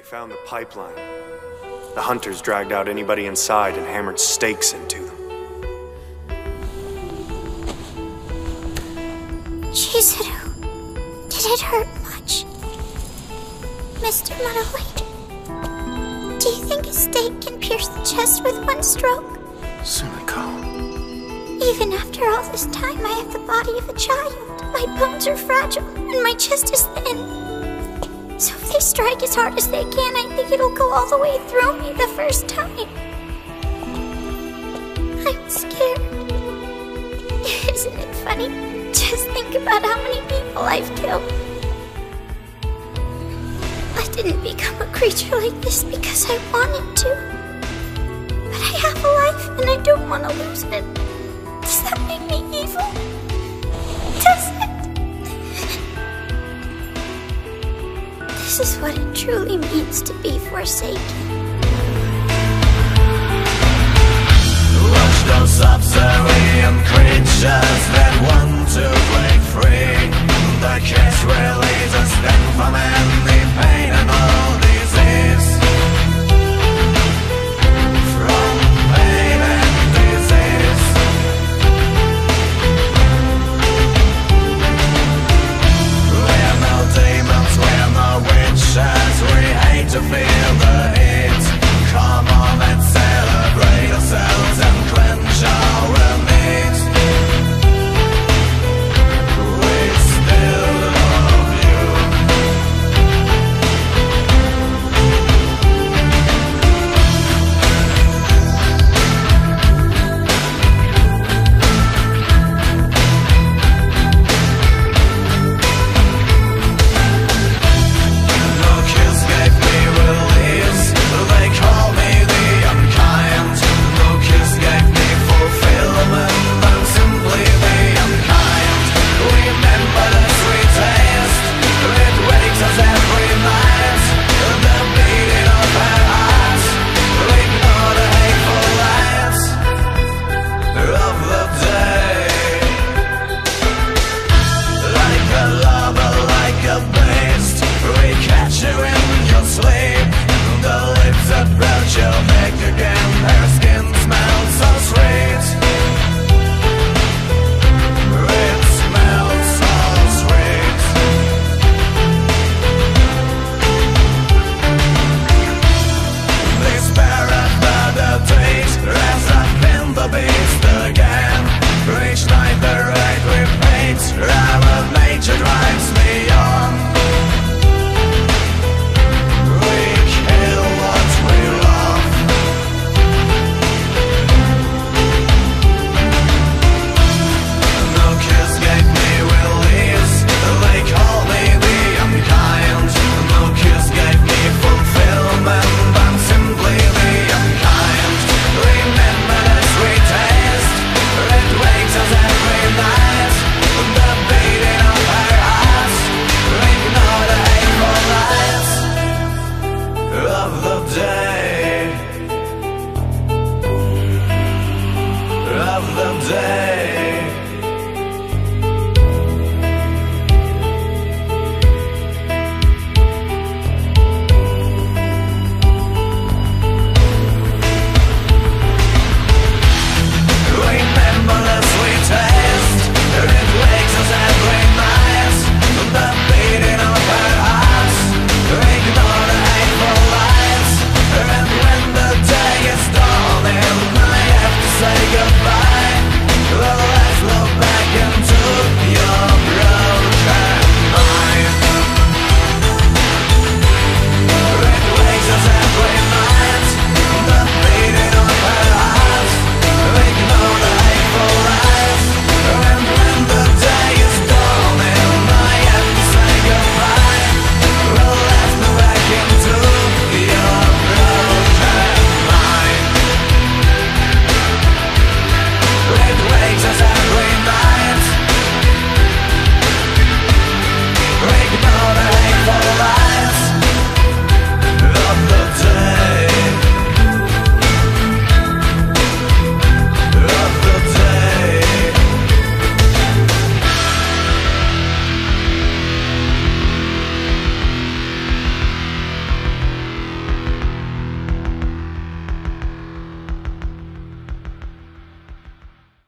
found the pipeline. The hunters dragged out anybody inside and hammered stakes into them. Chizuru, did it hurt much? Mr. Monolite, do you think a stake can pierce the chest with one stroke? Sumiko. Even after all this time, I have the body of a child. My bones are fragile, and my chest is thin. So if they strike as hard as they can, I think it'll go all the way through me the first time. I'm scared. Isn't it funny? Just think about how many people I've killed. I didn't become a creature like this because I wanted to. But I have a life, and I don't want to lose it. Does that make me evil? Does it? This is what it truly means to be forsaken. Watch those observant creatures that want to break free.